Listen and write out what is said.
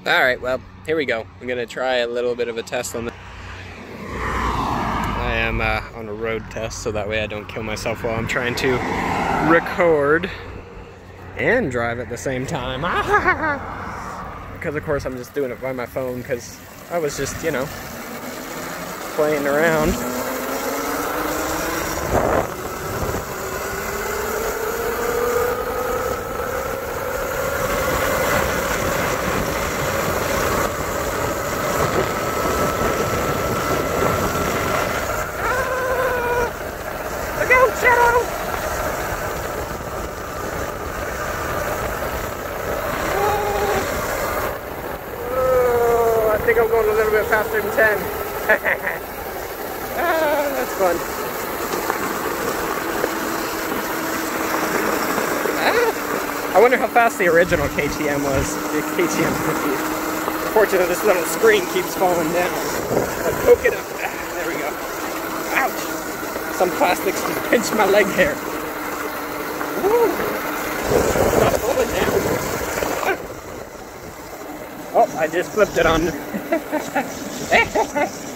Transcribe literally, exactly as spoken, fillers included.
Alright, well, here we go. I'm gonna try a little bit of a test on this. I am uh, on a road test, so that way I don't kill myself while I'm trying to record and drive at the same time. Because of course I'm just doing it by my phone, because I was just, you know, playing around. I think I'm going a little bit faster than ten. Ah, that's fun. Ah, I wonder how fast the original K T M was. The K T M I. Fortunately, this little screen keeps falling down. I'll poke it up. Ah, there we go. Ouch! Some plastics just pinched my leg hair. Woo. Stop falling down. Oh, I just flipped it on.